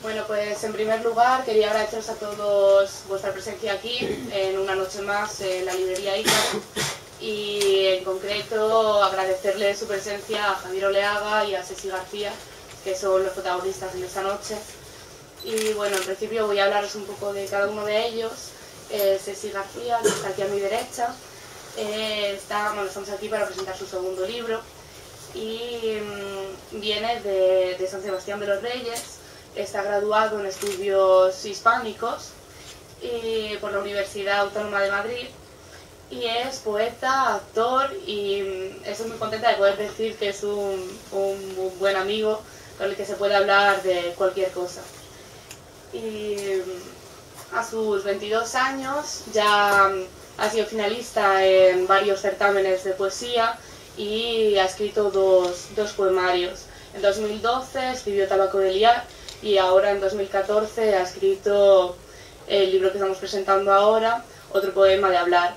Bueno, pues en primer lugar quería agradeceros a todos vuestra presencia aquí en una noche más en la librería Ícaro y en concreto agradecerle su presencia a Javier Oleaga y a Ceci García, que son los protagonistas de esta noche. Y bueno, en principio voy a hablaros un poco de cada uno de ellos. Ceci García, que está aquí a mi derecha, estamos aquí para presentar su segundo libro y viene de San Sebastián de los Reyes. Está graduado en estudios hispánicos y por la Universidad Autónoma de Madrid y es poeta, actor y estoy muy contenta de poder decir que es un buen amigo con el que se puede hablar de cualquier cosa. Y a sus 22 años ya ha sido finalista en varios certámenes de poesía y ha escrito dos poemarios. En 2012 escribió Tabaco de liar y ahora en 2014 ha escrito el libro que estamos presentando ahora, Otro poema de hablar.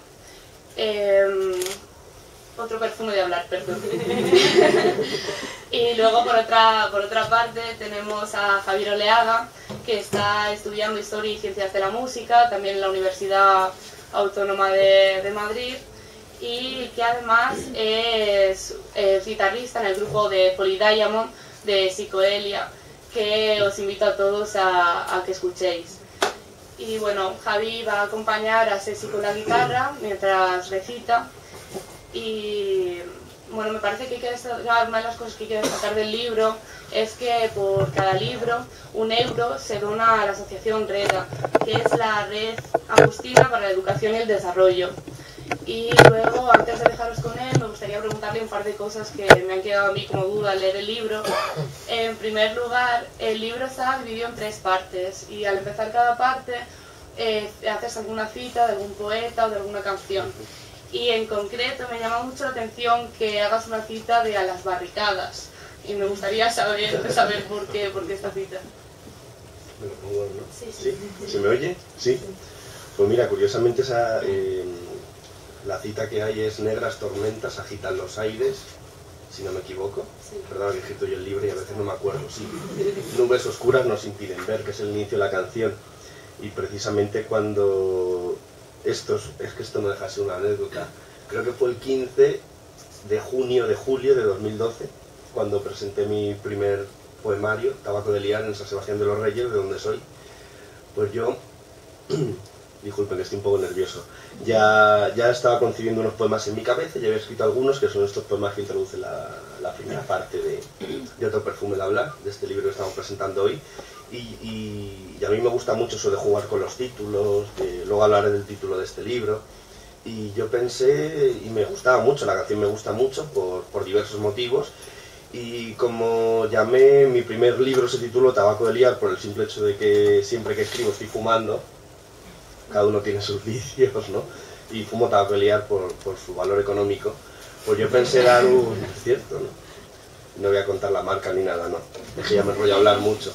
Otro perfume de hablar, perdón. Y luego por otra parte tenemos a Javier Oleaga, que está estudiando Historia y Ciencias de la Música, también en la Universidad Autónoma de Madrid, y que además es guitarrista en el grupo de Polydiamond de Psicodelia, que os invito a todos a que escuchéis. Y bueno, Javi va a acompañar a Ceci con la guitarra mientras recita. Y bueno, me parece que hay que destacar, una de las cosas que hay que destacar del libro es que por cada libro €1 se dona a la asociación REDA, que es la Red Agustina para la Educación y el Desarrollo. Y luego, antes de dejaros con él, me gustaría preguntarle un par de cosas que me han quedado a mí como duda al leer el libro. En primer lugar, el libro está dividido en 3 partes y al empezar cada parte haces alguna cita de algún poeta o de alguna canción. Y en concreto me llama mucho la atención que hagas una cita de A las barricadas y me gustaría saber por qué esta cita. Me lo pongo, ¿no? Sí. ¿Se me oye? Sí. Pues mira, curiosamente la cita que hay es negras tormentas agitan los aires, si no me equivoco. Sí. Perdón, que he escrito yo el libro y a veces no me acuerdo. Sí. Nubes oscuras nos impiden ver, que es el inicio de la canción. Y precisamente cuando es que esto no deja de ser una anécdota, creo que fue el 15 de julio de 2012, cuando presenté mi primer poemario, Tabaco de liar, en San Sebastián de los Reyes, de donde soy. Pues yo... Disculpen, que estoy un poco nervioso. Ya estaba concibiendo unos poemas en mi cabeza, ya había escrito algunos, que son estos poemas que introducen la primera parte de Otro perfume de hablar, de este libro que estamos presentando hoy. Y a mí me gusta mucho eso de jugar con los títulos, que luego hablaré del título de este libro. Y yo pensé, y me gustaba mucho, la canción me gusta mucho por diversos motivos. Y como llamé mi primer libro, se tituló Tabaco de liar, por el simple hecho de que siempre que escribo estoy fumando, cada uno tiene sus vicios, ¿no? Y fumo tabaco de liar por su valor económico, pues yo pensé dar es cierto, ¿no? No voy a contar la marca ni nada, ¿no? Es que ya me enrollo a hablar mucho.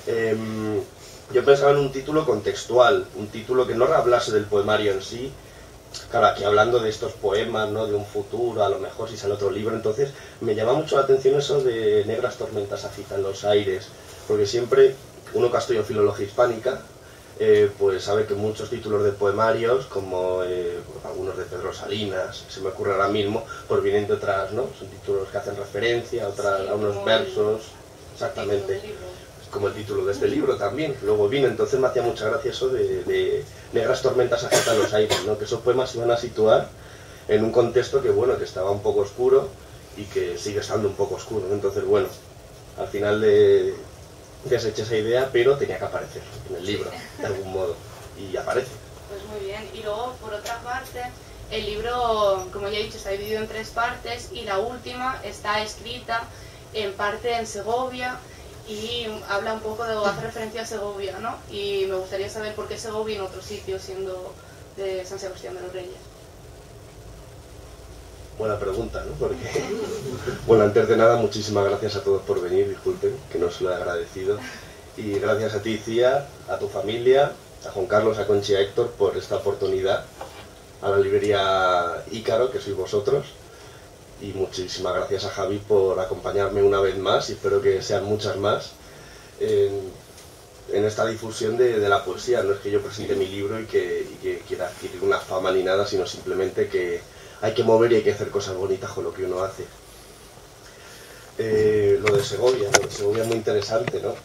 Yo pensaba en un título contextual, un título que no hablase del poemario en sí. Claro, aquí hablando de estos poemas, ¿no? De un futuro, a lo mejor si sale otro libro, entonces me llama mucho la atención eso de negras tormentas agitan los aires, porque siempre, uno que ha estudiado filología hispánica, pues sabe que muchos títulos de poemarios, como algunos de Pedro Salinas, se me ocurre ahora mismo, pues vienen de otras, ¿no? Son títulos que hacen referencia a unos versos, exactamente, como el título de este libro también. Luego vino, entonces me hacía mucha gracia eso de negras tormentas agitan los aires, ¿no? Que esos poemas se iban a situar en un contexto que, bueno, que estaba un poco oscuro y que sigue estando un poco oscuro, ¿no? Entonces, bueno, al final deseché esa idea, pero tenía que aparecer en el libro, de algún modo, y aparece. Pues muy bien, y luego por otra parte, el libro, como ya he dicho, está dividido en 3 partes y la última está escrita en parte en Segovia y habla un poco hace referencia a Segovia, ¿no? Y me gustaría saber por qué Segovia en otro sitio, siendo de San Sebastián de los Reyes. Buena pregunta, ¿no? Porque... Bueno, antes de nada, muchísimas gracias a todos por venir, disculpen, que no se lo he agradecido. Y gracias a ti, Cía, a tu familia, a Juan Carlos, a Conchi y a Héctor por esta oportunidad, a la librería Ícaro, que sois vosotros, y muchísimas gracias a Javi por acompañarme una vez más, y espero que sean muchas más. en esta difusión de la poesía. No es que yo presente mi libro y que quiera adquirir una fama ni nada, sino simplemente que hay que mover y hay que hacer cosas bonitas con lo que uno hace. Lo de Segovia es muy interesante, ¿no?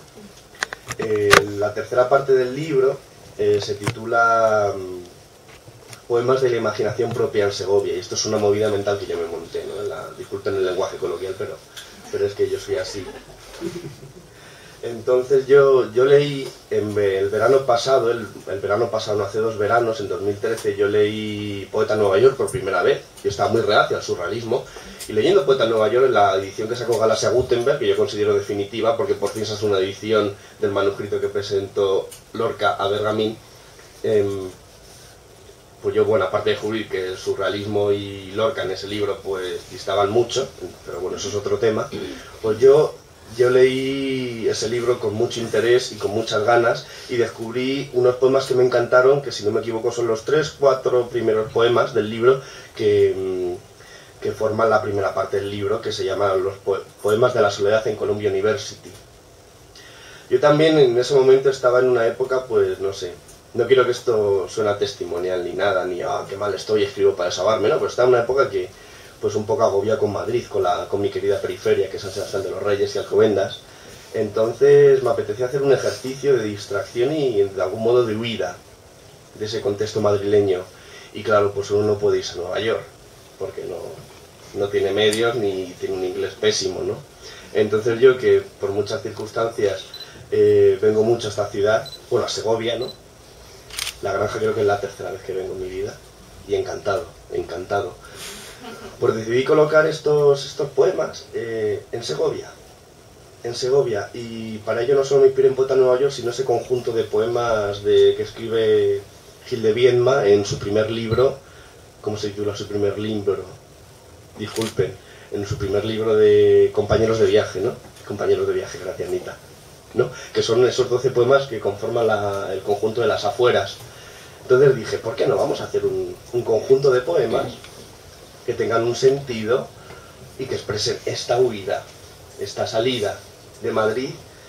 La tercera parte del libro se titula Poemas de la imaginación propia en Segovia, y esto es una movida mental que yo me monté, ¿no? Disculpen el lenguaje coloquial, pero es que yo soy así. Entonces yo leí el verano pasado, el verano pasado, no, hace 2 veranos, en 2013, yo leí Poeta en Nueva York por primera vez. Yo estaba muy reacio al surrealismo, y leyendo Poeta en Nueva York, en la edición que sacó Galaxia Gutenberg, que yo considero definitiva, porque por fin se hace una edición del manuscrito que presentó Lorca a Bergamín, pues yo, bueno, aparte de descubrir que el surrealismo y Lorca en ese libro pues distaban mucho, pero bueno, eso es otro tema, pues yo leí ese libro con mucho interés y con muchas ganas, y descubrí unos poemas que me encantaron, que si no me equivoco son los 3-4 primeros poemas del libro que forman la primera parte del libro, que se llaman los Poemas de la Soledad en Columbia University. Yo también en ese momento estaba en una época, pues no sé, no quiero que esto suene testimonial ni nada, ni qué mal estoy, escribo para desahogarme, no, pero estaba en una época que pues un poco agobiado con Madrid, con mi querida periferia, que es San Sebastián de los Reyes y Alcobendas. Entonces me apetecía hacer un ejercicio de distracción y de algún modo de huida de ese contexto madrileño. Y claro, pues uno no puede irse a Nueva York, porque no tiene medios ni tiene un inglés pésimo, ¿no? Entonces yo, que por muchas circunstancias vengo mucho a esta ciudad, bueno, a Segovia, ¿no? La Granja creo que es la tercera vez que vengo en mi vida, y encantado, encantado. Pues decidí colocar estos poemas en Segovia, y para ello no solo me inspiré en Poeta en Nueva York, sino ese conjunto de poemas que escribe Gil de Viedma en su primer libro. ¿Cómo se titula su primer libro? Disculpen, en su primer libro de Compañeros de Viaje, ¿no? Compañeros de Viaje, gracias Anita, ¿no? Que son esos 12 poemas que conforman el conjunto de Las Afueras. Entonces dije, ¿por qué no vamos a hacer un conjunto de poemas que tengan un sentido y que expresen esta huida, esta salida de Madrid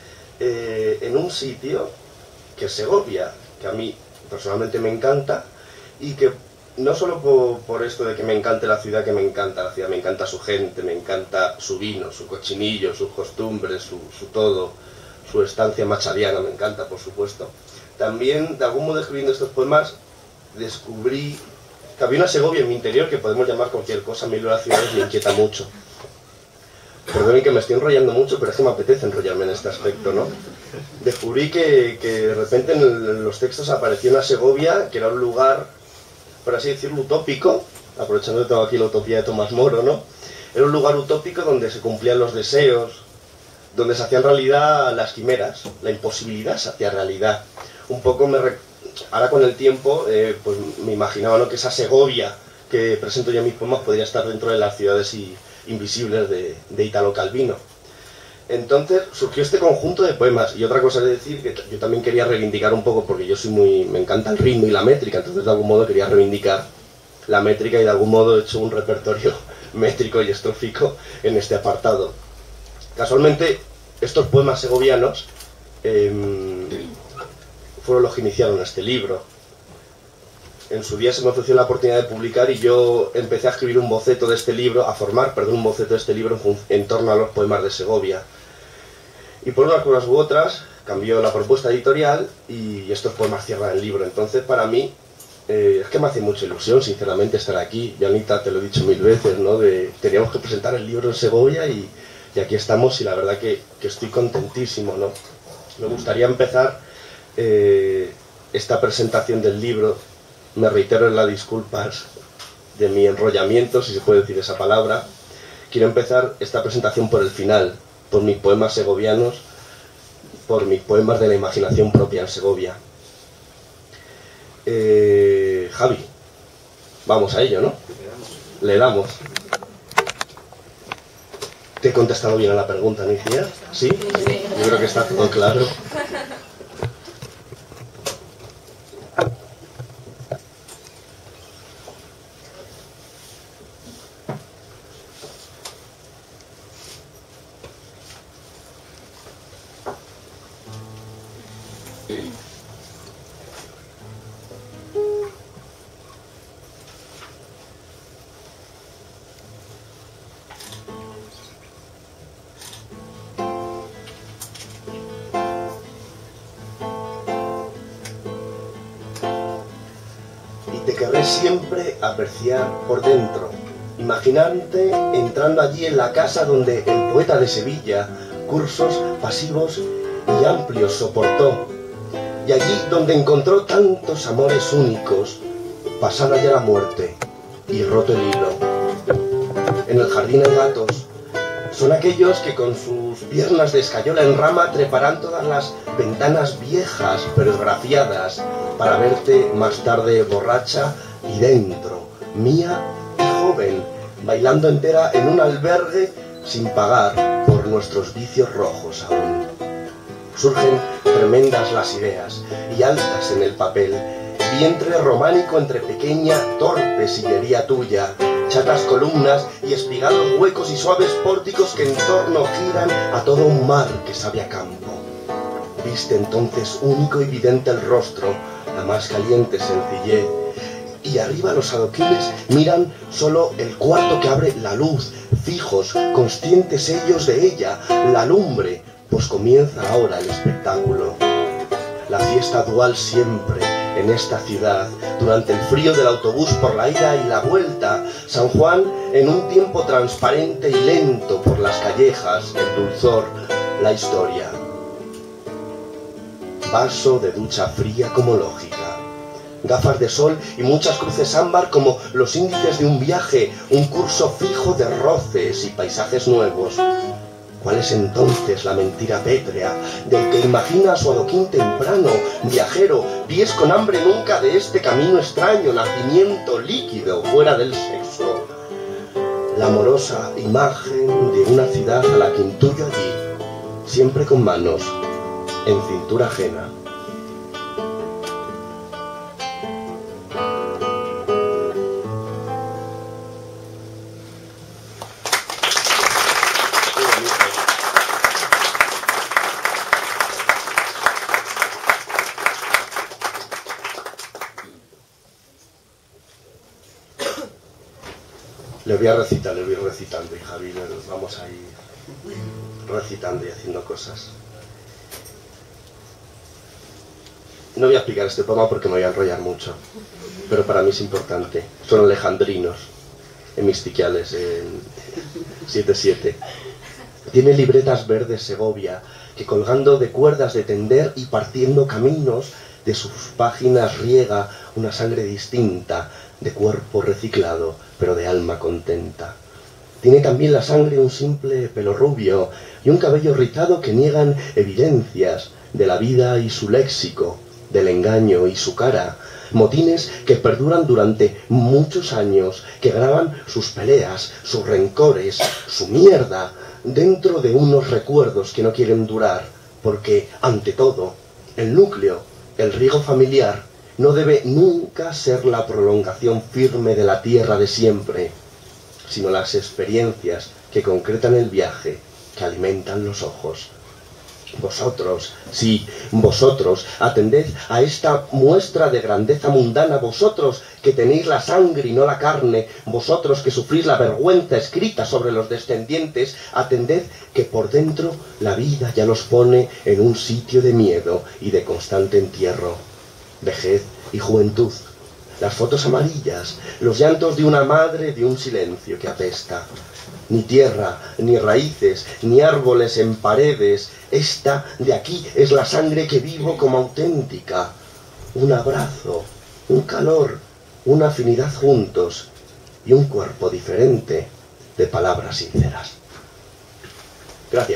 en un sitio que es Segovia, que a mí personalmente me encanta, y que no solo por esto de que me encante la ciudad, me encanta su gente, me encanta su vino, su cochinillo, sus costumbres, su todo, su estancia machadiana, me encanta, por supuesto. También, de algún modo, escribiendo estos poemas, descubrí que había una Segovia en mi interior, que podemos llamar cualquier cosa. A mí las ciudades me inquieta mucho. Perdonen que me estoy enrollando mucho, pero es que me apetece enrollarme en este aspecto, ¿no? Descubrí que de repente en los textos apareció una Segovia, que era un lugar, por así decirlo, utópico, aprovechando que tengo aquí la utopía de Tomás Moro, ¿no? Era un lugar utópico donde se cumplían los deseos, donde se hacían realidad las quimeras, la imposibilidad se hacía realidad. Un poco ahora con el tiempo, pues me imaginaba, ¿no?, que esa Segovia que presento yo en mis poemas podría estar dentro de las ciudades invisibles de Italo Calvino. Entonces surgió este conjunto de poemas, y otra cosa es decir que yo también quería reivindicar un poco, porque yo me encanta el ritmo y la métrica, entonces de algún modo quería reivindicar la métrica, y de algún modo he hecho un repertorio métrico y estrófico en este apartado. Casualmente, estos poemas segovianos fueron los que iniciaron este libro. En su día se me ofreció la oportunidad de publicar, y yo empecé a escribir un boceto de este libro, un boceto de este libro en torno a los poemas de Segovia. Y por unas cosas u otras, cambió la propuesta editorial y estos poemas cierran el libro. Entonces, para mí, es que me hace mucha ilusión, sinceramente, estar aquí. Y Anita, te lo he dicho 1000 veces, ¿no? Teníamos que presentar el libro en Segovia y aquí estamos, y la verdad que estoy contentísimo, ¿no? Me gustaría empezar esta presentación del libro. Me reitero en las disculpas de mi enrollamiento, si se puede decir esa palabra. Quiero empezar esta presentación por el final, por mis poemas segovianos, por mis poemas de la imaginación propia en Segovia. Javi, vamos a ello, ¿no? Le damos. ¿Te he contestado bien a la pregunta, Nicia? ¿Sí? Yo creo que está todo claro. querré siempre apreciar por dentro, imaginante entrando allí en la casa donde el poeta de Sevilla cursos pasivos y amplios soportó, y allí donde encontró tantos amores únicos, pasada ya la muerte y roto el hilo. En el jardín hay gatos, son aquellos que con sus piernas de escayola en rama treparán todas las ventanas viejas pero esgrafiadas para verte más tarde borracha y dentro, mía y joven, bailando entera en un albergue sin pagar por nuestros vicios rojos aún. Surgen tremendas las ideas y altas en el papel, vientre románico entre pequeña, torpe sillería tuya, chatas columnas y espigados huecos y suaves pórticos que en torno giran a todo un mar que sabe a campo. Viste entonces único y vidente el rostro, la más caliente sencillez, y arriba los adoquines miran solo el cuarto que abre la luz, fijos, conscientes ellos de ella, la lumbre, pues comienza ahora el espectáculo. La fiesta dual siempre en esta ciudad, durante el frío del autobús por la ida y la vuelta, San Juan en un tiempo transparente y lento por las callejas, el dulzor, la historia. Vaso de ducha fría como lógica, gafas de sol y muchas cruces ámbar como los índices de un viaje, un curso fijo de roces y paisajes nuevos. ¿Cuál es entonces la mentira pétrea del que imagina su adoquín temprano, viajero, pies con hambre nunca de este camino extraño, nacimiento líquido fuera del sexo? La amorosa imagen de una ciudad a la que intuyo allí, siempre con manos en cintura ajena. Le voy a recitar, le voy a ir recitando, hija Javi, vamos a ir recitando y haciendo cosas. No voy a explicar este poema porque me voy a enrollar mucho, pero para mí es importante. Son alejandrinos, hemistiquiales, en 7/7. Tiene libretas verdes Segovia, que colgando de cuerdas de tender y partiendo caminos, de sus páginas riega una sangre distinta, de cuerpo reciclado, pero de alma contenta. Tiene también la sangre un simple pelo rubio y un cabello rizado que niegan evidencias de la vida y su léxico, del engaño y su cara, motines que perduran durante muchos años, que graban sus peleas, sus rencores, su mierda, dentro de unos recuerdos que no quieren durar, porque, ante todo, el núcleo, el riego familiar, no debe nunca ser la prolongación firme de la tierra de siempre, sino las experiencias que concretan el viaje, que alimentan los ojos. Vosotros, sí, vosotros, atended a esta muestra de grandeza mundana, vosotros que tenéis la sangre y no la carne, vosotros que sufrís la vergüenza escrita sobre los descendientes, atended que por dentro la vida ya los pone en un sitio de miedo y de constante entierro. Vejez y juventud, las fotos amarillas, los llantos de una madre de un silencio que apesta. Ni tierra, ni raíces, ni árboles en paredes, esta de aquí es la sangre que vivo como auténtica. Un abrazo, un calor, una afinidad juntos y un cuerpo diferente de palabras sinceras. Gracias.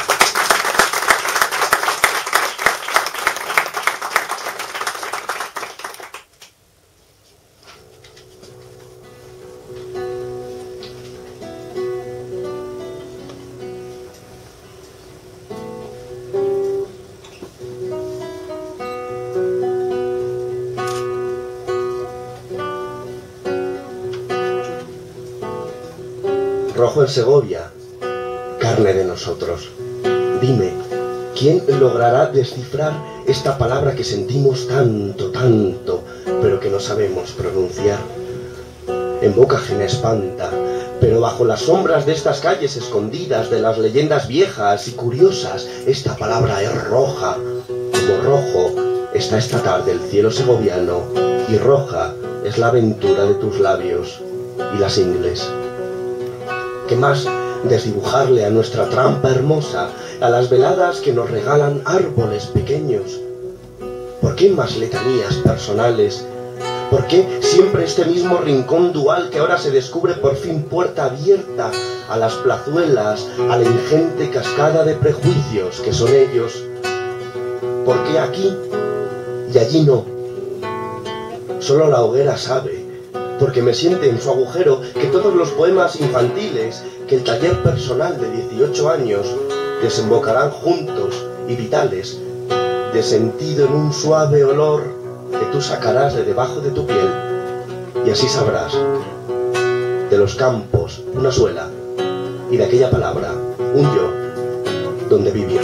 Rojo en Segovia, carne de nosotros. Dime, ¿quién logrará descifrar esta palabra que sentimos tanto, tanto, pero que no sabemos pronunciar? En boca ajena espanta, pero bajo las sombras de estas calles escondidas de las leyendas viejas y curiosas, esta palabra es roja. Como rojo está esta tarde el cielo segoviano, y roja es la aventura de tus labios y las ingles. ¿Qué más desdibujarle a nuestra trampa hermosa, a las veladas que nos regalan árboles pequeños? ¿Por qué más letanías personales? ¿Por qué siempre este mismo rincón dual que ahora se descubre por fin puerta abierta a las plazuelas, a la ingente cascada de prejuicios que son ellos? ¿Por qué aquí y allí no? Solo la hoguera sabe, porque me siente en su agujero que todos los poemas infantiles, que el taller personal de 18 años desembocarán juntos y vitales, de sentido en un suave olor que tú sacarás de debajo de tu piel, y así sabrás de los campos una suela y de aquella palabra un yo donde vivir.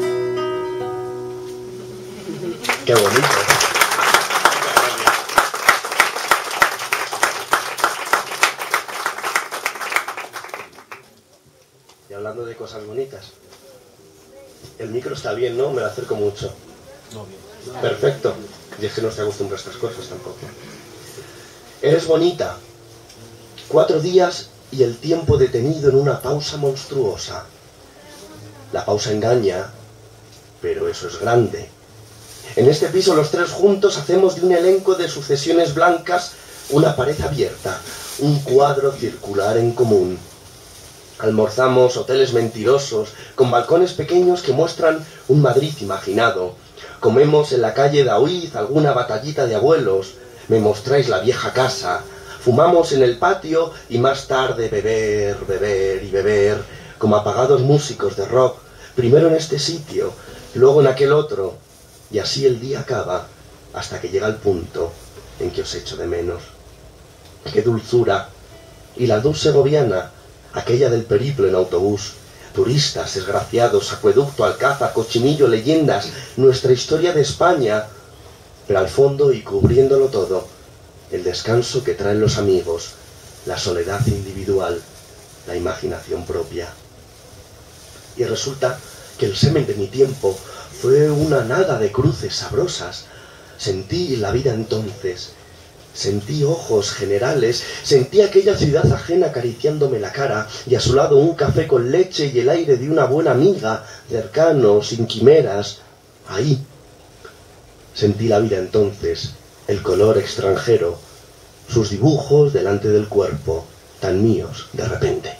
¡Qué bonito! Y hablando de cosas bonitas, el micro está bien, ¿no? Me lo acerco mucho. No, bien. Perfecto. Y es que no estoy acostumbrado a estas cosas tampoco. Eres bonita. 4 días y el tiempo detenido en una pausa monstruosa. La pausa engaña, pero eso es grande. En este piso los 3 juntos hacemos de un elenco de sucesiones blancas una pared abierta, un cuadro circular en común. Almorzamos hoteles mentirosos, con balcones pequeños que muestran un Madrid imaginado. Comemos en la calle Daoiz alguna batallita de abuelos. Me mostráis la vieja casa. Fumamos en el patio y más tarde beber, beber y beber, como apagados músicos de rock, primero en este sitio, luego en aquel otro, y así el día acaba, hasta que llega el punto en que os echo de menos. ¡Qué dulzura! Y la dulce segoviana, aquella del periplo en autobús, turistas, desgraciados, acueducto, alcázar, cochinillo, leyendas, nuestra historia de España, pero al fondo y cubriéndolo todo, el descanso que traen los amigos, la soledad individual, la imaginación propia. Y resulta que el semen de mi tiempo fue una nada de cruces sabrosas. Sentí la vida entonces, sentí ojos generales, sentí aquella ciudad ajena acariciándome la cara, y a su lado un café con leche y el aire de una buena amiga, cercano, sin quimeras. Ahí sentí la vida entonces, el color extranjero, sus dibujos delante del cuerpo, tan míos de repente.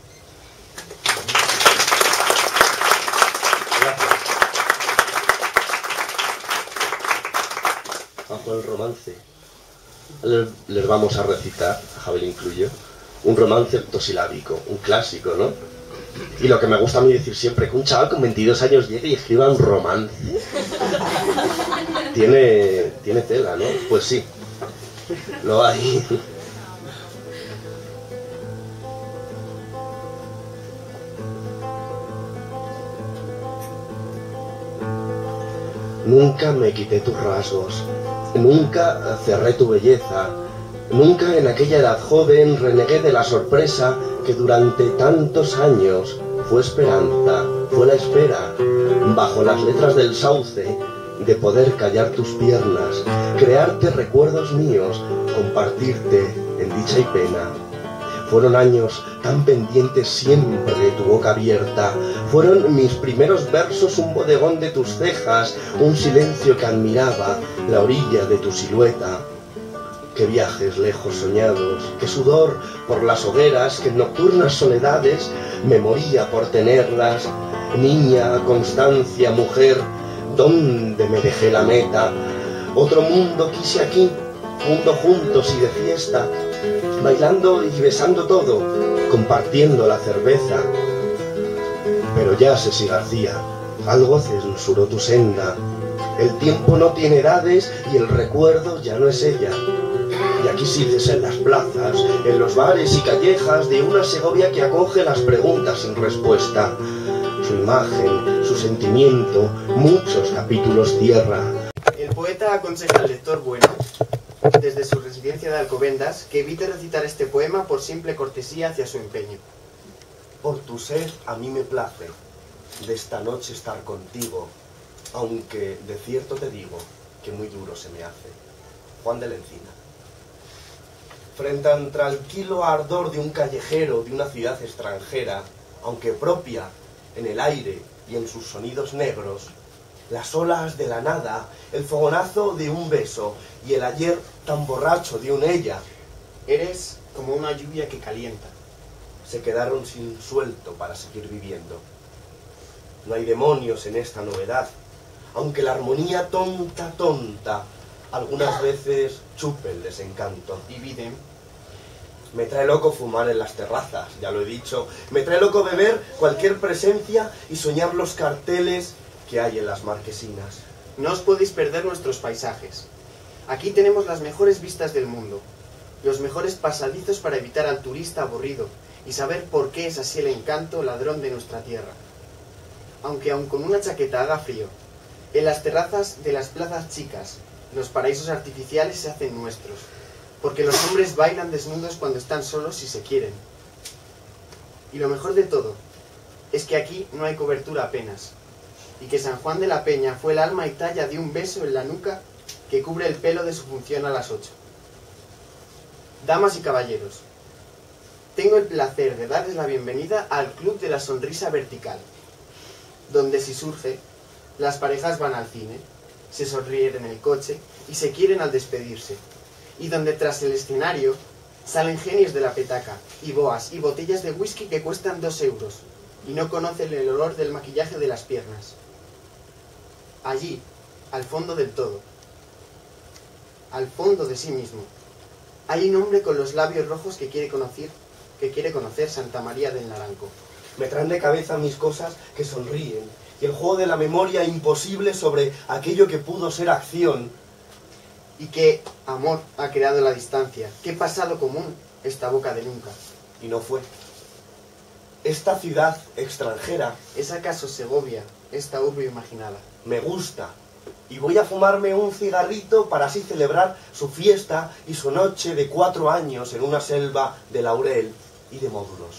Bajo el romance les vamos a recitar, a Javier incluyo, un romance octosilábico, un clásico, ¿no? Y lo que me gusta a mí decir siempre, que un chaval con 22 años llegue y escriba un romance, tiene tela, ¿no? Pues sí, lo hay. Nunca me quité tus rasgos, nunca cerré tu belleza, nunca en aquella edad joven renegué de la sorpresa que durante tantos años fue esperanza, fue la espera, bajo las letras del sauce, de poder callar tus piernas, crearte recuerdos míos, compartirte en dicha y pena. Fueron años tan pendientes siempre de tu boca abierta. Fueron mis primeros versos un bodegón de tus cejas, un silencio que admiraba la orilla de tu silueta. Qué viajes lejos soñados, qué sudor por las hogueras, que en nocturnas soledades me moría por tenerlas. Niña, constancia, mujer, ¿dónde me dejé la meta? Otro mundo quise aquí, mundo juntos y de fiesta, bailando y besando todo, compartiendo la cerveza. Pero ya, Ceci García, algo censuró tu senda. El tiempo no tiene edades y el recuerdo ya no es ella. Y aquí sigues en las plazas, en los bares y callejas de una Segovia que acoge las preguntas sin respuesta. Su imagen, su sentimiento, muchos capítulos cierra. El poeta aconseja al lector bueno, desde su residencia de Alcobendas, que evite recitar este poema por simple cortesía hacia su empeño. Por tu sed a mí me place de esta noche estar contigo, aunque de cierto te digo que muy duro se me hace. Juan de la Encina. frente al tranquilo ardor de un callejero de una ciudad extranjera, aunque propia en el aire y en sus sonidos negros, las olas de la nada, el fogonazo de un beso y el ayer tan borracho de un ella, Eres como una lluvia que calienta. se quedaron sin suelto para seguir viviendo. No hay demonios en esta novedad, aunque la armonía tonta, tonta, algunas veces chupe el desencanto. Dividen. Me trae loco fumar en las terrazas, ya lo he dicho. Me trae loco beber cualquier presencia y soñar los carteles que hay en las marquesinas. No os podéis perder nuestros paisajes. Aquí tenemos las mejores vistas del mundo, los mejores pasadizos para evitar al turista aburrido y saber por qué es así el encanto ladrón de nuestra tierra. Aunque aun con una chaqueta haga frío, en las terrazas de las plazas chicas, los paraísos artificiales se hacen nuestros, porque los hombres bailan desnudos cuando están solos si se quieren. Y lo mejor de todo es que aquí no hay cobertura apenas, y que San Juan de la Peña fue el alma y talla de un beso en la nuca que cubre el pelo de su función a las 8. Damas y caballeros, tengo el placer de darles la bienvenida al Club de la Sonrisa Vertical, donde si surge, las parejas van al cine, se sonríen en el coche y se quieren al despedirse, y donde tras el escenario salen genios de la petaca, y boas y botellas de whisky que cuestan 2 euros, y no conocen el olor del maquillaje de las piernas. Allí, al fondo del todo, al fondo de sí mismo, hay un hombre con los labios rojos que quiere conocer Santa María del Naranco. Me traen de cabeza mis cosas que sonríen y el juego de la memoria imposible sobre aquello que pudo ser acción. Y qué amor ha creado la distancia, qué pasado común esta boca de nunca. Y no fue. Esta ciudad extranjera ¿Es acaso Segovia, esta urbe imaginada? me gusta y voy a fumarme un cigarrito para así celebrar su fiesta y su noche de 4 años en una selva de laurel y de módulos.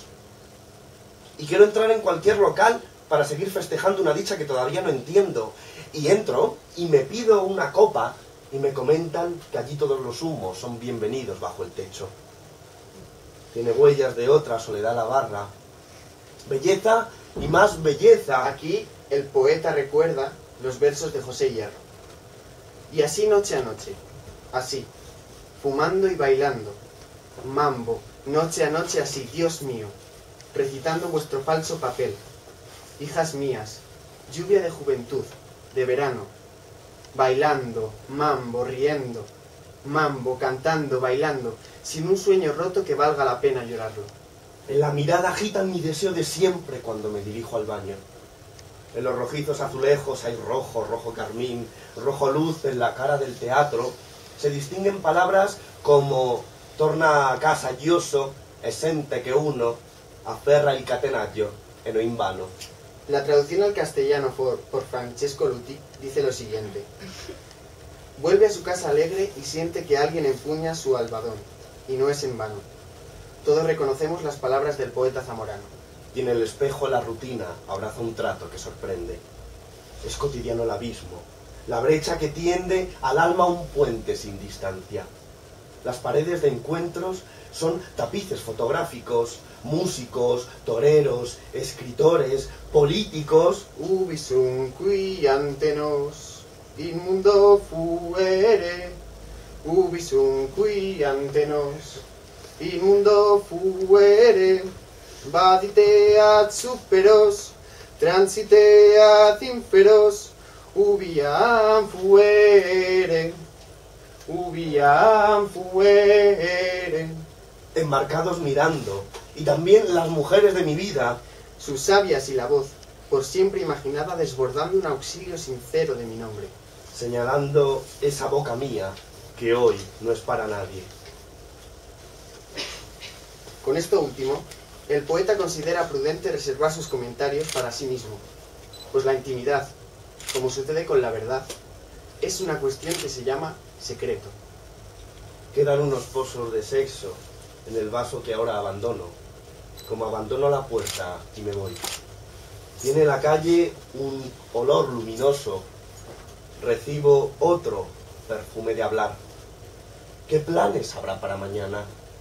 Y quiero entrar en cualquier local para seguir festejando una dicha que todavía no entiendo. Y entro y me pido una copa y me comentan que allí todos los humos son bienvenidos bajo el techo. Tiene huellas de otra soledad la barra. Belleza y más belleza. Aquí el poeta recuerda los versos de José Hierro. Y así noche a noche, así, fumando y bailando, mambo, noche a noche así, Dios mío, recitando vuestro falso papel, hijas mías, lluvia de juventud, de verano, bailando, mambo, riendo, mambo, cantando, bailando, sin un sueño roto que valga la pena llorarlo. En la mirada agitan mi deseo de siempre cuando me dirijo al baño. En los rojizos azulejos hay rojo, rojo carmín, rojo luz en la cara del teatro. Se distinguen palabras como torna a casa gioso, esente que uno, aferra il catenaccio, e no invano. La traducción al castellano por Francesco Luti dice lo siguiente: vuelve a su casa alegre y siente que alguien empuña su albadón, y no es en vano. Todos reconocemos las palabras del poeta zamorano. Y en el espejo la rutina abraza un trato que sorprende. Es cotidiano el abismo, la brecha que tiende al alma un puente sin distancia. Las paredes de encuentros son tapices fotográficos, músicos, toreros, escritores, políticos. Ubi sum qui ante nos in mundo fuere, ubi sum qui ante nos in mundo fuere, vadite ad superos, transite ad inferos, ubiam fuere, ubiam fuere. Enmarcados mirando, y también las mujeres de mi vida, Sus sabias y la voz, por siempre imaginada, desbordando un auxilio sincero de mi nombre. señalando esa boca mía, que hoy no es para nadie. Con esto último, el poeta considera prudente reservar sus comentarios para sí mismo, pues la intimidad, como sucede con la verdad, es una cuestión que se llama secreto. Quedan unos pozos de sexo en el vaso que ahora abandono, como abandono la puerta y me voy. Tiene la calle un olor luminoso, recibo otro perfume de hablar. ¿Qué planes habrá para mañana?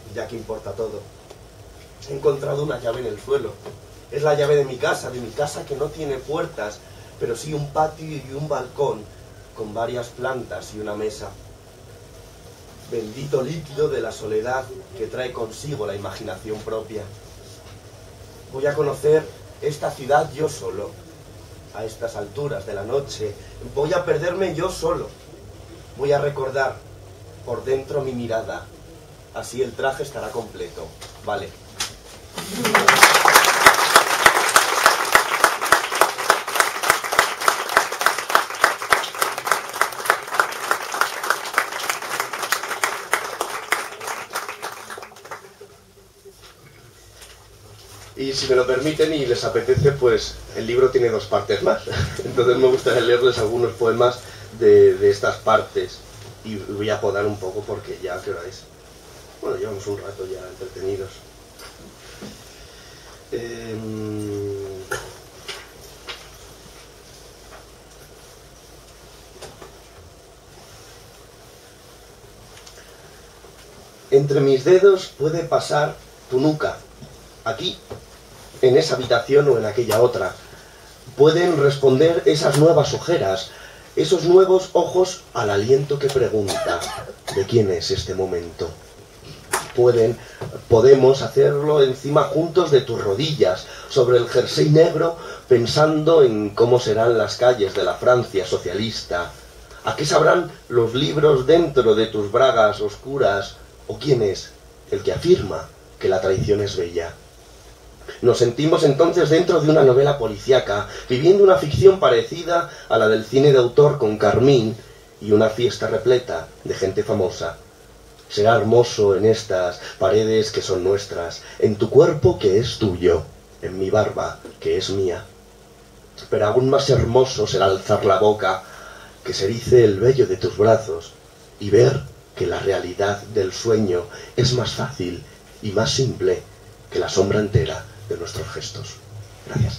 ya que importa todo. He encontrado una llave en el suelo. Es la llave de mi casa que no tiene puertas, pero sí un patio y un balcón, con varias plantas y una mesa. Bendito líquido de la soledad que trae consigo la imaginación propia. Voy a conocer esta ciudad yo solo. A estas alturas de la noche voy a perderme yo solo. Voy a recordar por dentro mi mirada. Así el traje estará completo. Vale. Y si me lo permiten y les apetece, pues el libro tiene 2 partes más. Entonces me gustaría leerles algunos poemas de estas partes. Y voy a podar un poco porque ya, ¿qué hora es? Bueno, llevamos un rato ya entretenidos. Entre mis dedos puede pasar tu nuca. Aquí, en esa habitación o en aquella otra, pueden responder esas nuevas ojeras, esos nuevos ojos al aliento que pregunta, ¿de quién es este momento? Podemos hacerlo encima juntos de tus rodillas, sobre el jersey negro, pensando en cómo serán las calles de la Francia socialista. ¿A qué sabrán los libros dentro de tus bragas oscuras? ¿O quién es el que afirma que la traición es bella? Nos sentimos entonces dentro de una novela policíaca, viviendo una ficción parecida a la del cine de autor con Carmín y una fiesta repleta de gente famosa. Será hermoso en estas paredes que son nuestras, en tu cuerpo que es tuyo, en mi barba que es mía. Pero aún más hermoso será alzar la boca, que se erice el vello de tus brazos y ver que la realidad del sueño es más fácil y más simple que la sombra entera de nuestros gestos. Gracias.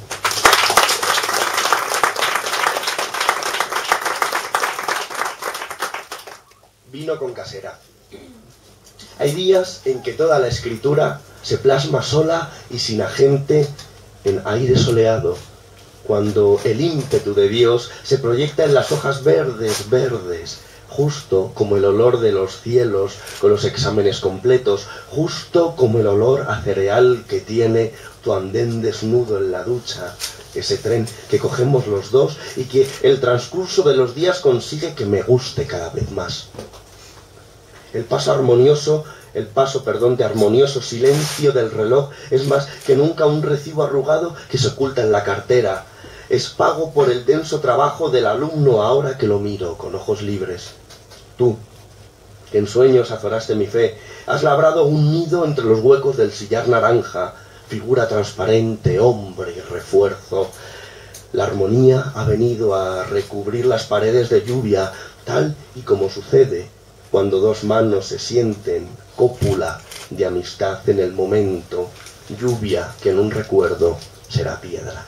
Vino con casera. Hay días en que toda la escritura se plasma sola y sin agente en aire soleado, cuando el ímpetu de Dios se proyecta en las hojas verdes, verdes, justo como el olor de los cielos con los exámenes completos, justo como el olor a cereal que tiene tu andén desnudo en la ducha, ese tren que cogemos los dos y que el transcurso de los días consigue que me guste cada vez más. El paso de armonioso silencio del reloj es más que nunca un recibo arrugado que se oculta en la cartera. Es pago por el denso trabajo del alumno ahora que lo miro con ojos libres. Tú, que en sueños azoraste mi fe, has labrado un nido entre los huecos del sillar naranja, figura transparente, hombre y refuerzo. La armonía ha venido a recubrir las paredes de lluvia, tal y como sucede cuando dos manos se sienten, cópula de amistad en el momento, lluvia que en un recuerdo será piedra.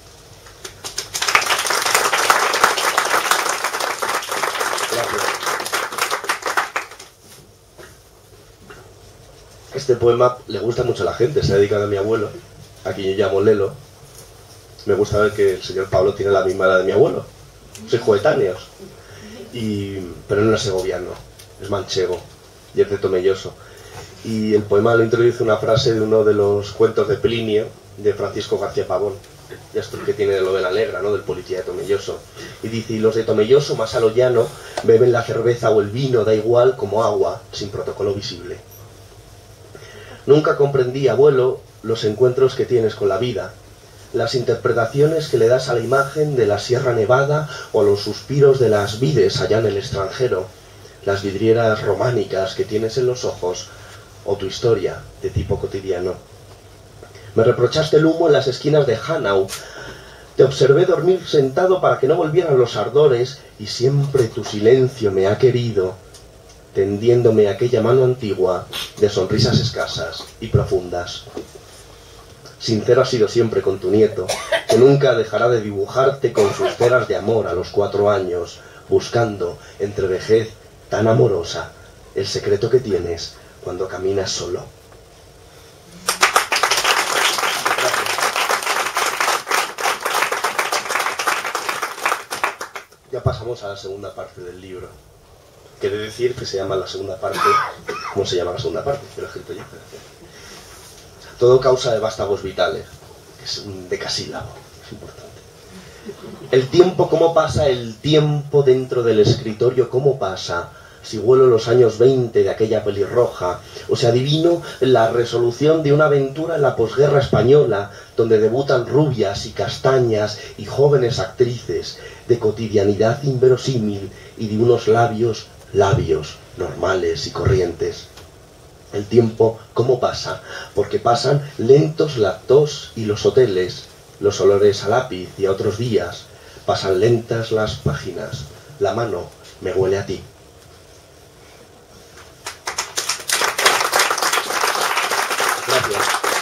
Gracias. Este poema le gusta mucho a la gente, se ha dedicado a mi abuelo, a quien yo llamo Lelo. Me gusta ver que el señor Pablo tiene la misma edad de mi abuelo, soy coetáneos, pero no es segoviano, es manchego y es de Tomelloso. Y el poema lo introduce una frase de uno de los cuentos de Plinio, de Francisco García Pavón, ya esto que tiene de lo de la negra, ¿no?, del policía de Tomelloso. Y dice, y los de Tomelloso, más a lo llano, beben la cerveza o el vino, da igual, como agua, sin protocolo visible. Nunca comprendí, abuelo, los encuentros que tienes con la vida, las interpretaciones que le das a la imagen de la Sierra Nevada o a los suspiros de las vides allá en el extranjero, las vidrieras románicas que tienes en los ojos, o tu historia de tipo cotidiano. Me reprochaste el humo en las esquinas de Hanau. Te observé dormir sentado para que no volvieran los ardores y siempre tu silencio me ha querido, tendiéndome aquella mano antigua de sonrisas escasas y profundas. Sincero has sido siempre con tu nieto, que nunca dejará de dibujarte con sus ceras de amor a los 4 años, buscando, entre vejez tan amorosa, el secreto que tienes cuando caminas solo. Ya pasamos a la segunda parte del libro. Quiere decir que se llama la segunda parte. ¿Cómo se llama la segunda parte? Que lo he escrito yo. Todo causa de vástagos vitales, que es un decasílabo, es importante. El tiempo, ¿cómo pasa el tiempo dentro del escritorio? ¿Cómo pasa? Si vuelo los años 20 de aquella pelirroja, o si adivino la resolución de una aventura en la posguerra española, donde debutan rubias y castañas y jóvenes actrices, de cotidianidad inverosímil y de unos labios normales y corrientes. El tiempo, ¿cómo pasa? Porque pasan lentos la tos y los hoteles, los olores a lápiz y a otros días. Pasan lentas las páginas. La mano me huele a ti. Gracias.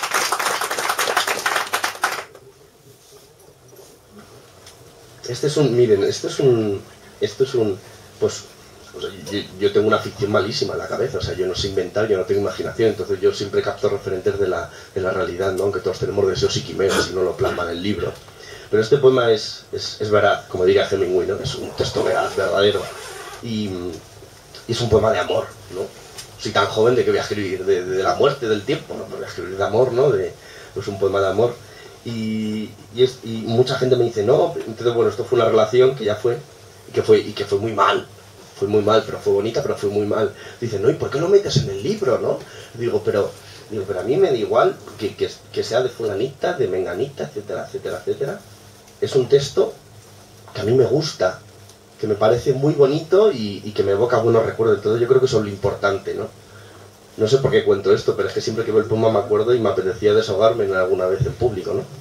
Miren, esto es un, pues yo tengo una ficción malísima en la cabeza, o sea, yo no sé inventar, yo no tengo imaginación, entonces yo siempre capto referentes de la realidad, ¿no? Aunque todos tenemos deseos y quimeras y no lo plasman en el libro. Pero este poema es veraz, como diría Hemingway, ¿no? Es un texto veraz, verdadero, y es un poema de amor, ¿no? Soy tan joven de que voy a escribir de la muerte, del tiempo, ¿no? Voy a escribir de amor, ¿no? Es un poema de amor. Y mucha gente me dice, no, entonces bueno, esto fue una relación que ya fue, y que fue muy mal. Fue muy mal, pero fue bonita, pero fue muy mal. Dicen, no, ¿y por qué lo metes en el libro, no? Digo, pero a mí me da igual que sea de fulanita, de menganita, etcétera, etcétera, etcétera. Es un texto que a mí me gusta, que me parece muy bonito y que me evoca buenos recuerdos. Entonces yo creo que eso es lo importante, ¿no? No sé por qué cuento esto, pero es que siempre que veo el poema me acuerdo y me apetecía desahogarme alguna vez en público, ¿no?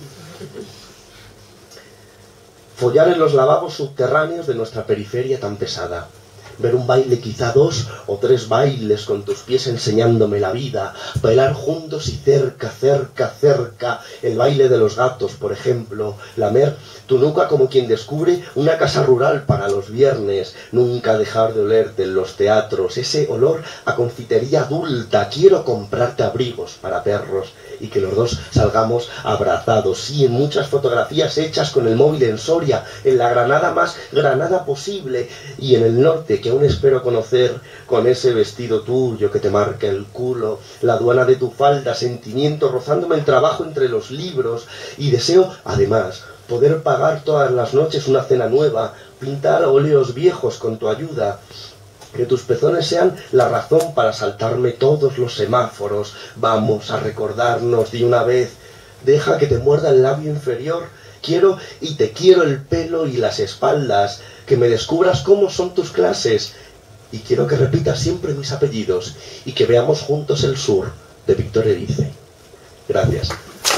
Follar en los lavabos subterráneos de nuestra periferia tan pesada. Ver un baile, quizá 2 o 3 bailes con tus pies enseñándome la vida, bailar juntos y cerca, cerca, cerca, el baile de los gatos, por ejemplo, lamer tu nuca como quien descubre una casa rural para los viernes, nunca dejar de olerte en los teatros, ese olor a confitería adulta, quiero comprarte abrigos para perros y que los dos salgamos abrazados, sí, en muchas fotografías hechas con el móvil en Soria, en la Granada más Granada posible y en el norte que aún espero conocer, con ese vestido tuyo que te marca el culo, la aduana de tu falda, sentimiento rozándome el trabajo entre los libros y deseo, además, poder pagar todas las noches una cena nueva, pintar óleos viejos con tu ayuda, que tus pezones sean la razón para saltarme todos los semáforos, vamos a recordarnos de una vez, deja que te muerda el labio inferior, quiero y te quiero el pelo y las espaldas, que me descubras cómo son tus clases, y quiero que repitas siempre mis apellidos, y que veamos juntos el sur de Víctor Erice. Gracias.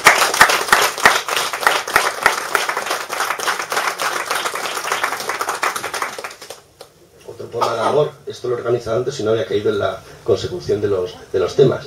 Otro poema de amor, esto lo he organizado antes y no había caído en la consecución de los temas.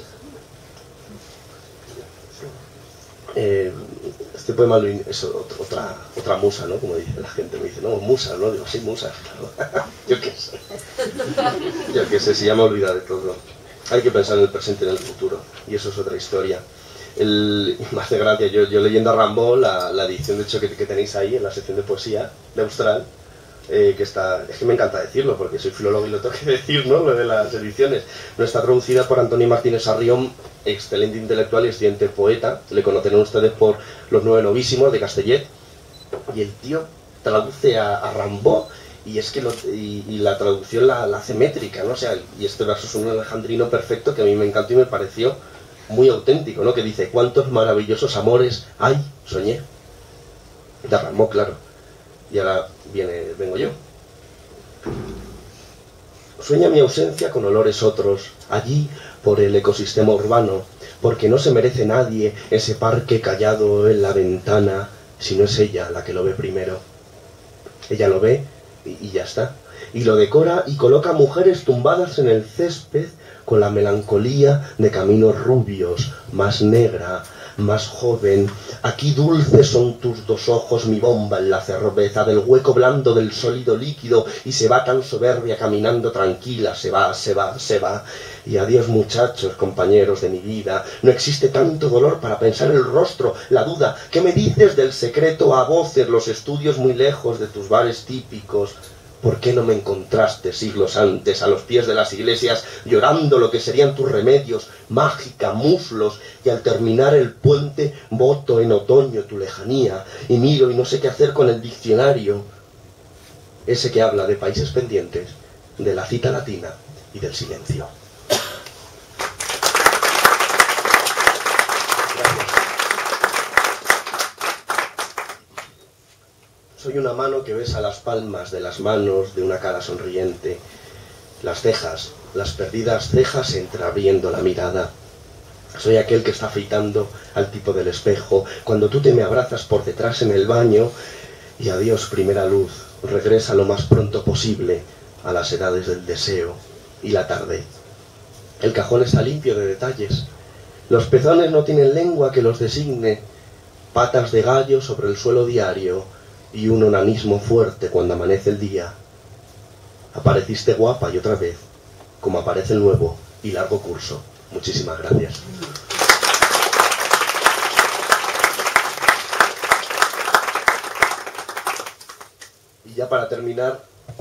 Este poema es otra musa, ¿no? Como dice la gente, me dice, no, musa, ¿no? Digo, sí, musa, claro. Yo qué sé, si ya me he olvidado de todo. Hay que pensar en el presente y en el futuro, y eso es otra historia. Me hace gracia, yo leyendo a Rimbaud, la edición de hecho que tenéis ahí en la sección de poesía de Austral, que está, es que me encanta decirlo porque soy filólogo y lo tengo que decir, ¿no? Lo de las ediciones. No está traducida por Antonio Martínez Sarrión, excelente intelectual y excelente poeta. Le conocerán ustedes por Los 9 novísimos de Castellet. Y el tío traduce a Rimbaud y es que la traducción la hace métrica, ¿no? O sea, y este verso es un alejandrino perfecto que a mí me encantó y me pareció muy auténtico, ¿no? Que dice, ¿cuántos maravillosos amores hay? Soñé. De Rimbaud, claro. Y ahora vengo yo. Sueña mi ausencia con olores otros, allí por el ecosistema urbano, porque no se merece nadie ese parque callado en la ventana, si no es ella la que lo ve primero. Ella lo ve y ya está. Y lo decora y coloca mujeres tumbadas en el césped con la melancolía de caminos rubios, más negra, más joven. Aquí dulces son tus dos ojos, mi bomba en la cerveza, del hueco blando del sólido líquido, y se va tan soberbia caminando tranquila, se va, se va, se va. Y adiós muchachos, compañeros de mi vida, no existe tanto dolor para pensar el rostro, la duda. ¿Qué me dices del secreto a voces, los estudios muy lejos de tus bares típicos? ¿Por qué no me encontraste siglos antes a los pies de las iglesias llorando lo que serían tus remedios, mágica, muslos? Y al terminar el puente voto en otoño tu lejanía y miro y no sé qué hacer con el diccionario, ese que habla de países pendientes, de la cita latina y del silencio. Soy una mano que besa las palmas de las manos de una cara sonriente. Las cejas, las perdidas cejas entreabriendo la mirada. Soy aquel que está afeitando al tipo del espejo, cuando tú te me abrazas por detrás en el baño. Y adiós, primera luz, regresa lo más pronto posible a las edades del deseo y la tarde. El cajón está limpio de detalles. Los pezones no tienen lengua que los designe. Patas de gallo sobre el suelo diario y un onanismo fuerte cuando amanece el día. Apareciste guapa y otra vez, como aparece el nuevo y largo curso. Muchísimas gracias. Y ya para terminar,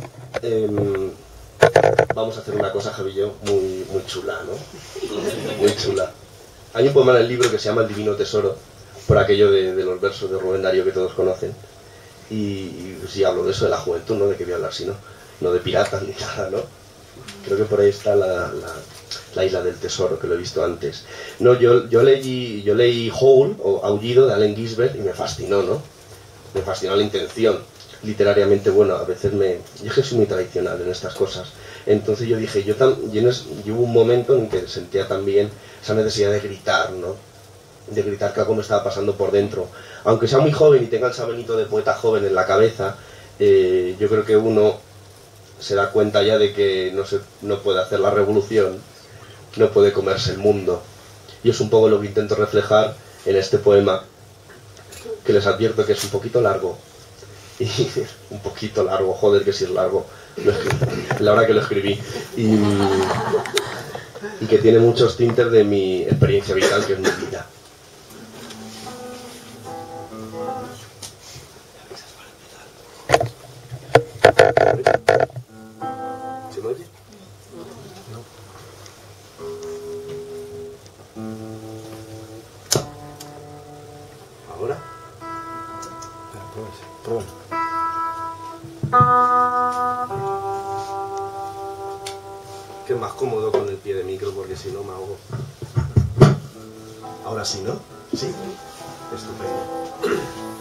vamos a hacer una cosa, Javi y yo, muy chula, ¿no? Muy chula. Hay un poema en el libro que se llama El Divino Tesoro, por aquello de los versos de Rubén Darío que todos conocen. Y sí hablo de eso, de la juventud, ¿no? De qué voy a hablar, si no, no de piratas ni nada, ¿no? Creo que por ahí está la isla del tesoro, que lo he visto antes. No, yo leí Howl, o Aullido, de Allen Ginsberg, y me fascinó, ¿no? Me fascinó la intención. Literariamente, bueno, a veces yo es que soy muy tradicional en estas cosas. Entonces yo dije, yo hubo un momento en que sentía también esa necesidad de gritar, ¿no? De gritar que algo me estaba pasando por dentro. Aunque sea muy joven y tenga el sabenito de poeta joven en la cabeza, yo creo que uno se da cuenta ya de que no puede hacer la revolución, no puede comerse el mundo. Y es un poco lo que intento reflejar en este poema, que les advierto que es un poquito largo. Y un poquito largo, joder que sí es largo, la hora que lo escribí. Y que tiene muchos tintes de mi experiencia vital, que es mi vida. ¿Se me oye? No. ¿Ahora? Prueba. Que es más cómodo con el pie de micro, porque si no me ahogo. Ahora sí, ¿no? Sí. Estupendo.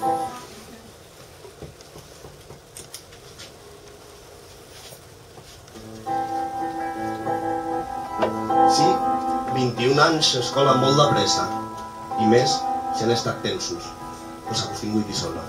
Sí, 21 anys s'escola molt de pressa, i més si han estat tensos. Us ha tingut i solo.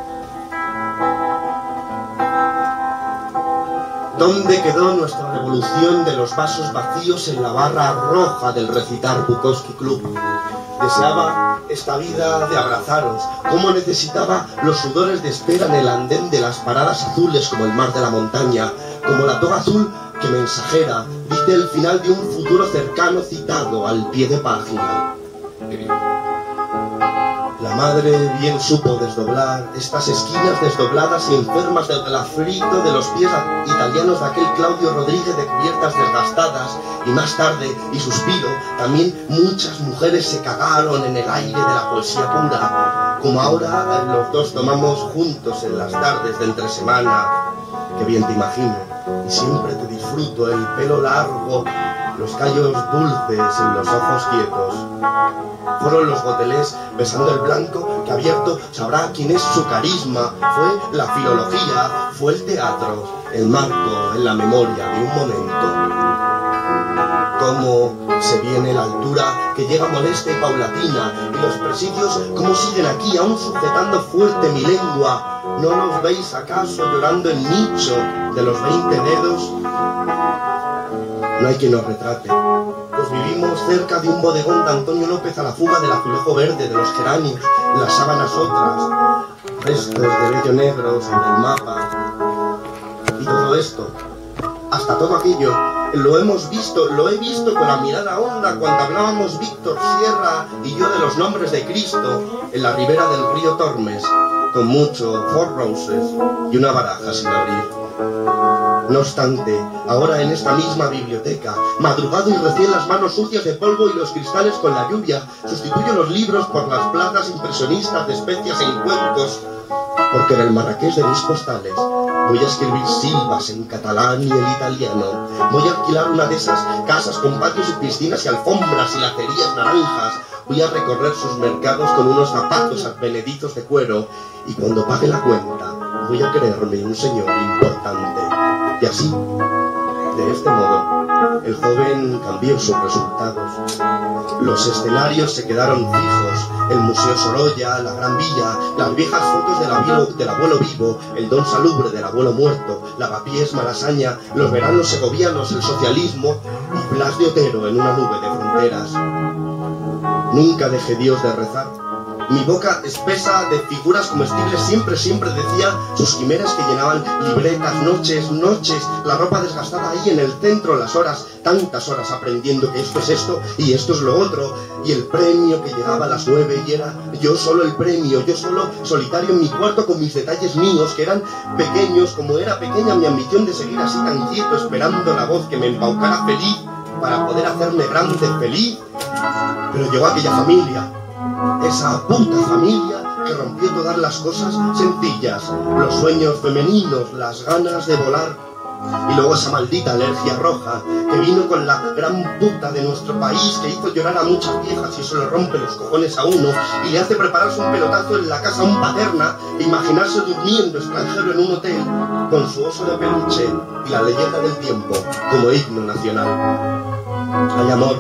¿Dónde quedó nuestra revolución de los vasos vacíos en la barra roja del recitar Bukowski Club? Deseaba esta vida de abrazaros, cómo necesitaba los sudores de espera en el andén de las paradas azules como el mar de la montaña, como la toga azul que mensajera dice el final de un futuro cercano citado al pie de página. La madre bien supo desdoblar estas esquinas desdobladas y enfermas del glafrito de los pies italianos de aquel Claudio Rodríguez de cubiertas desgastadas, y más tarde, y suspiro, también muchas mujeres se cagaron en el aire de la poesía pura, como ahora los dos tomamos juntos en las tardes de entre semana. Que bien te imagino, y siempre te disfruto el pelo largo, los callos dulces en los ojos quietos. Fueron los gotelés besando el blanco que abierto sabrá quién es su carisma. Fue la filología, fue el teatro, el marco en la memoria de un momento. Cómo se viene la altura que llega molesta y paulatina, y los presidios cómo siguen aquí aún sujetando fuerte mi lengua. ¿No los veis acaso llorando el nicho de los 20 dedos? No hay quien nos retrate, pues nosotros vivimos cerca de un bodegón de Antonio López a la fuga del azulejo verde, de los geranios, las sábanas otras, restos de vello negro sobre el mapa. Y todo esto, hasta todo aquello, lo he visto con la mirada honda cuando hablábamos Víctor Sierra y yo de los nombres de Cristo en la ribera del río Tormes, con mucho Four Roses y una baraja sin abrir. No obstante, ahora en esta misma biblioteca, madrugado y recién las manos sucias de polvo y los cristales con la lluvia, sustituyo los libros por las plazas impresionistas de especias en cuencos, porque en el Marrakech de mis postales voy a escribir silbas en catalán y el italiano. Voy a alquilar una de esas casas con patios y piscinas y alfombras y lacerías naranjas. Voy a recorrer sus mercados con unos zapatos advenedizos de cuero y cuando pague la cuenta voy a creerme un señor importante. Y así, de este modo, el joven cambió sus resultados. Los escenarios se quedaron fijos, el Museo Sorolla, la Gran Villa, las viejas fotos del abuelo vivo, el don salubre del abuelo muerto, Lavapiés, Malasaña, los veranos segovianos, el socialismo y Blas de Otero en una nube de fronteras. Nunca dejé Dios de rezar. Mi boca espesa de figuras comestibles siempre decía sus quimeras que llenaban libretas, noches, la ropa desgastada ahí en el centro, las horas, tantas horas aprendiendo que esto es esto y esto es lo otro, y el premio que llegaba a las 9 y era yo solo el premio, yo solo solitario en mi cuarto con mis detalles míos que eran pequeños como era pequeña mi ambición de seguir así tan quieto esperando la voz que me embaucara feliz para poder hacerme grande feliz. Pero llegó aquella familia, esa puta familia que rompió todas las cosas sencillas, los sueños femeninos, las ganas de volar, y luego esa maldita alergia roja que vino con la gran puta de nuestro país que hizo llorar a muchas viejas y eso le rompe los cojones a uno y le hace prepararse un pelotazo en la casa a un paterna e imaginarse durmiendo extranjero en un hotel con su oso de peluche y la leyenda del tiempo como himno nacional. Ay, amor,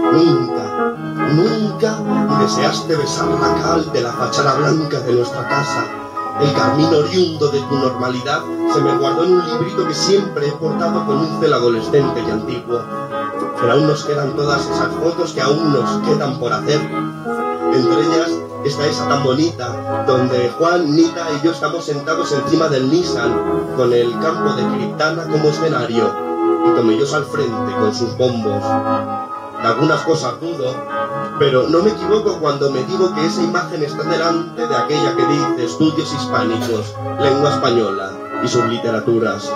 nunca deseaste besar la cal de la fachada blanca de nuestra casa. El carmín oriundo de tu normalidad se me guardó en un librito que siempre he portado con un celo adolescente y antiguo. Pero aún nos quedan todas esas fotos que aún nos quedan por hacer. Entre ellas está esa tan bonita, donde Juan, Nita y yo estamos sentados encima del Nissan, con el campo de Criptana como escenario, y Tomelloso al frente con sus bombos. De algunas cosas dudo, pero no me equivoco cuando me digo que esa imagen está delante de aquella que dice estudios hispánicos, lengua española y sus literaturas.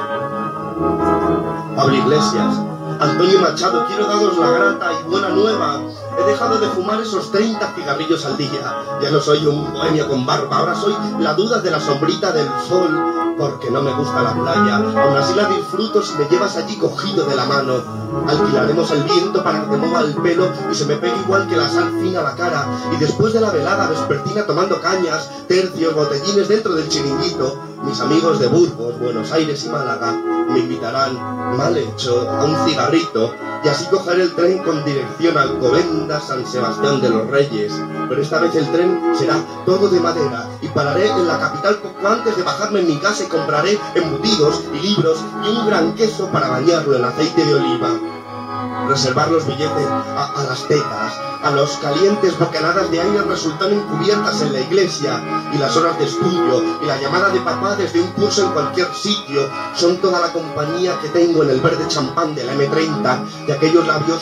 Pablo Iglesias, Antonio Machado, quiero daros la grata y buena nueva. He dejado de fumar esos 30 cigarrillos al día. Ya no soy un bohemio con barba, ahora soy la duda de la sombrita del sol, porque no me gusta la playa. Aún así la disfruto si me llevas allí cogido de la mano. Alquilaremos el viento para que te mueva el pelo y se me pegue igual que la sal fina a la cara. Y después de la velada vespertina tomando cañas, tercios, botellines dentro del chiringuito, mis amigos de Burgos, Buenos Aires y Málaga me invitarán, mal hecho, a un cigarrito y así cogeré el tren con dirección a Alcobendas, San Sebastián de los Reyes. Pero esta vez el tren será todo de madera y pararé en la capital poco antes de bajarme en mi casa y compraré embutidos y libros y un gran queso para bañarlo en aceite de oliva. Reservar los billetes a las tetas, a los calientes bocanadas de aire resultan encubiertas en la iglesia y las horas de estudio y la llamada de papá desde un curso en cualquier sitio son toda la compañía que tengo en el verde champán de la M30 y aquellos labios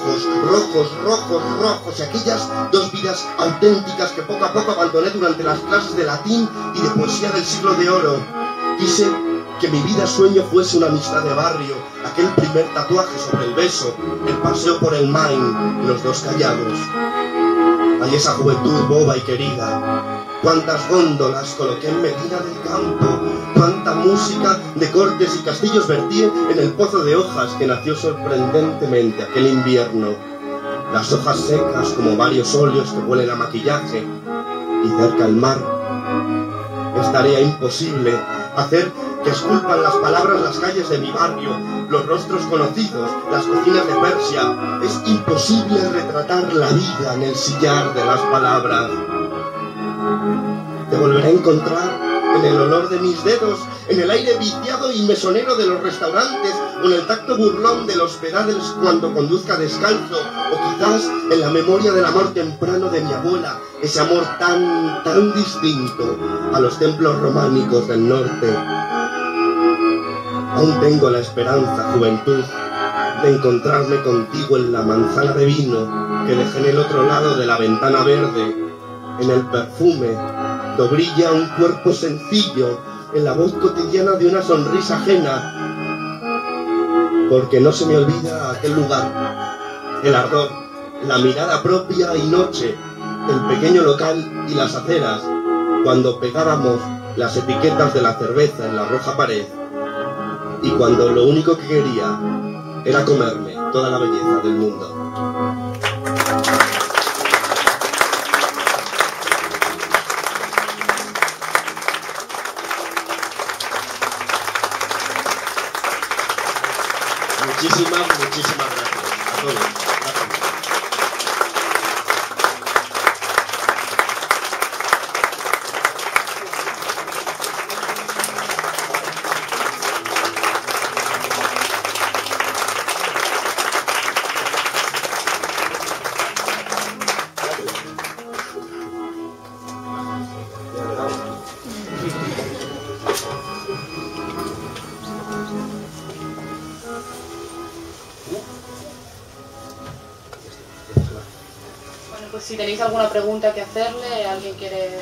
rojos y aquellas dos vidas auténticas que poco a poco abandoné durante las clases de latín y de poesía del siglo de oro. Quise que mi vida sueño fuese una amistad de barrio, aquel primer tatuaje sobre el beso, el paseo por el Main, los dos callados. Hay esa juventud boba y querida. Cuántas góndolas coloqué en Medina del Campo, cuánta música de cortes y castillos vertí en el pozo de hojas que nació sorprendentemente aquel invierno. Las hojas secas como varios óleos que huelen a maquillaje y cerca el mar. Es tarea imposible hacer que esculpan las palabras las calles de mi barrio, los rostros conocidos, las cocinas de Persia. Es imposible retratar la vida en el sillar de las palabras. Te volveré a encontrar en el olor de mis dedos, en el aire viciado y mesonero de los restaurantes, o en el tacto burlón de los pedales cuando conduzca descalzo, o quizás en la memoria del amor temprano de mi abuela, ese amor tan distinto a los templos románicos del norte. Aún tengo la esperanza, juventud, de encontrarme contigo en la manzana de vino que dejé en el otro lado de la ventana verde, en el perfume donde brilla un cuerpo sencillo, en la voz cotidiana de una sonrisa ajena, porque no se me olvida aquel lugar, el ardor, la mirada propia y noche, el pequeño local y las aceras, cuando pegábamos las etiquetas de la cerveza en la roja pared, y cuando lo único que quería era comerme toda la belleza del mundo. Muchísimas gracias a todos. Gracias. Pues si tenéis alguna pregunta que hacerle, alguien quiere...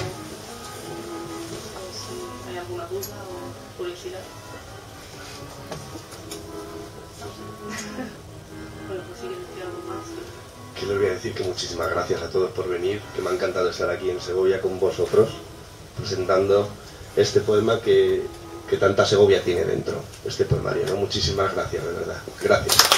si hay alguna duda o curiosidad. Bueno, pues si quieres decir algo más. Que les voy a decir que muchísimas gracias a todos por venir, que me ha encantado estar aquí en Segovia con vosotros, presentando este poema que tanta Segovia tiene dentro, este poemario, ¿no? Muchísimas gracias, de verdad. Gracias.